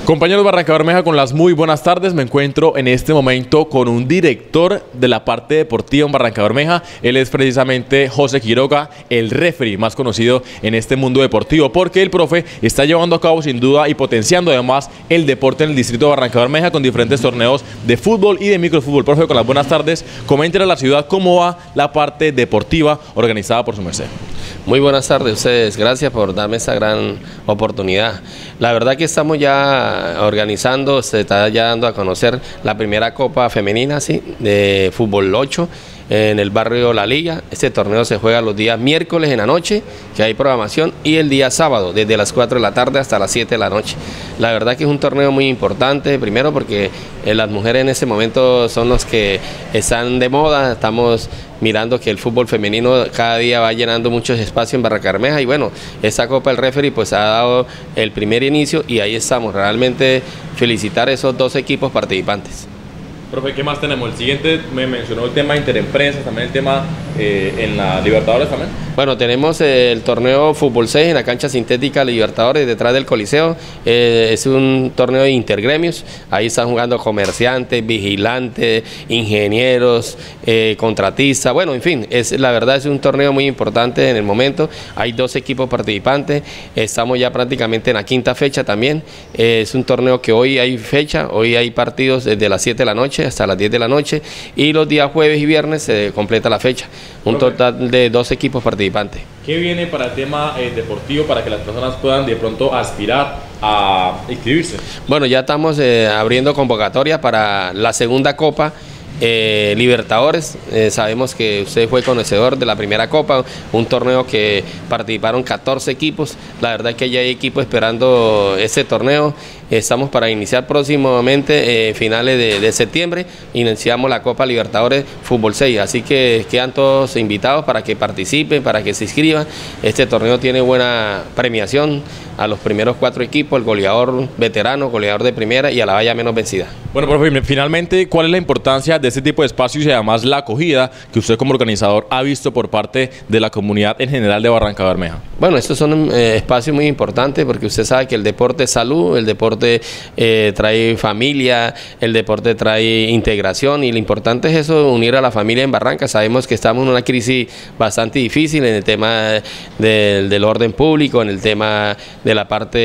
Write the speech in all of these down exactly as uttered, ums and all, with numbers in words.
Compañeros Barranca Bermeja, con las muy buenas tardes. Me encuentro en este momento con un director de la parte deportiva en Barranca Bermeja. Él es precisamente José Quiroga, el referee más conocido en este mundo deportivo, porque el profe está llevando a cabo sin duda y potenciando además el deporte en el distrito de Barranca Bermeja con diferentes torneos de fútbol y de microfútbol. Profe, con las buenas tardes, coméntele a la ciudad cómo va la parte deportiva organizada por su merced. Muy buenas tardes a ustedes, gracias por darme esta gran oportunidad. La verdad que estamos ya organizando, se está ya dando a conocer la primera Copa Femenina, ¿sí?, de Fútbol ocho en el barrio La Liga. Este torneo se juega los días miércoles en la noche, que hay programación, y el día sábado, desde las cuatro de la tarde hasta las siete de la noche. La verdad que es un torneo muy importante, primero porque eh, las mujeres en este momento son los que están de moda. Estamos mirando que el fútbol femenino cada día va llenando muchos espacios en Barranca Bermeja, y bueno, esta Copa del Referee pues ha dado el primer inicio y ahí estamos. Realmente felicitar a esos dos equipos participantes. Profe, ¿qué más tenemos? El siguiente me mencionó el tema interempresas, también el tema eh, en la Libertadores también. Bueno, tenemos el torneo Fútbol seis en la cancha sintética Libertadores, detrás del Coliseo. Eh, es un torneo de intergremios. Ahí están jugando comerciantes, vigilantes, ingenieros, eh, contratistas. Bueno, en fin, es, la verdad es un torneo muy importante en el momento. Hay dos equipos participantes. Estamos ya prácticamente en la quinta fecha también. Eh, es un torneo que hoy hay fecha, hoy hay partidos desde las siete de la noche hasta las diez de la noche, y los días jueves y viernes se completa la fecha. Un total de dos equipos participantes. ¿Qué viene para el tema eh, deportivo para que las personas puedan de pronto aspirar a inscribirse? Bueno, ya estamos eh, abriendo convocatoria para la segunda Copa Eh, Libertadores. Eh, sabemos que usted fue conocedor de la primera Copa, un torneo que participaron catorce equipos. La verdad que ya hay equipos esperando este torneo. Estamos para iniciar próximamente, eh, finales de, de septiembre, iniciamos la Copa Libertadores Fútbol seis, así que quedan todos invitados para que participen, para que se inscriban. Este torneo tiene buena premiación a los primeros cuatro equipos, el goleador veterano, goleador de primera y a la valla menos vencida. Bueno, profe, finalmente, ¿cuál es la importancia de este tipo de espacios y además la acogida que usted como organizador ha visto por parte de la comunidad en general de Barranca Bermeja? Bueno, estos son eh, espacios muy importantes porque usted sabe que el deporte es salud, el deporte eh, trae familia, el deporte trae integración, y lo importante es eso, unir a la familia en Barranca. Sabemos que estamos en una crisis bastante difícil en el tema de, del orden público, en el tema de la parte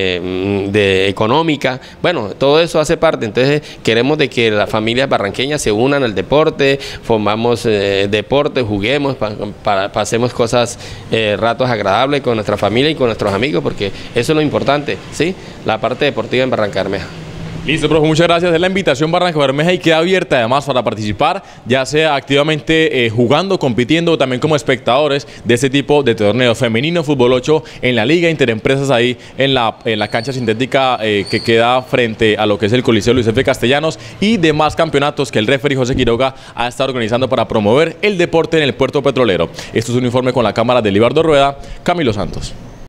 de económica. Bueno, todo eso hace parte. Entonces queremos de que las familias barranqueñas se unan al deporte, formamos eh, deporte, juguemos, pa, pa, pasemos cosas, eh, ratos agradables con nuestra familia y con nuestros amigos, porque eso es lo importante, ¿sí? La parte deportiva en Barranca Bermeja. Listo, profe, muchas gracias. Es la invitación Barranca Bermeja y queda abierta además para participar, ya sea activamente eh, jugando, compitiendo, o también como espectadores de este tipo de torneos femenino, Fútbol ocho en la Liga Interempresas, ahí en la, en la cancha sintética eh, que queda frente a lo que es el Coliseo Luis F. Castellanos, y demás campeonatos que el referee José Quiroga ha estado organizando para promover el deporte en el puerto petrolero. Esto es un informe con la cámara de Libardo Rueda, Camilo Santos.